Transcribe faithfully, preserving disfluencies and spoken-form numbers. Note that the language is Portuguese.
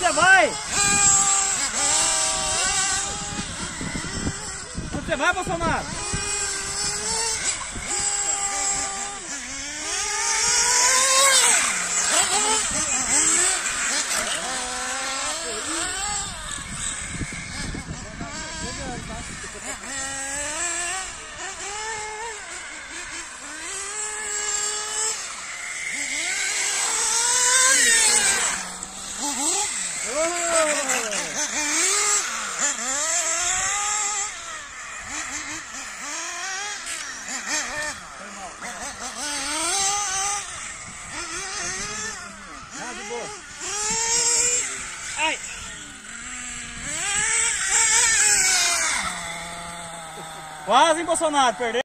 você vai? Onde você vai, Bolsonaro? Ai! Quase, hein, Bolsonaro, perdeu.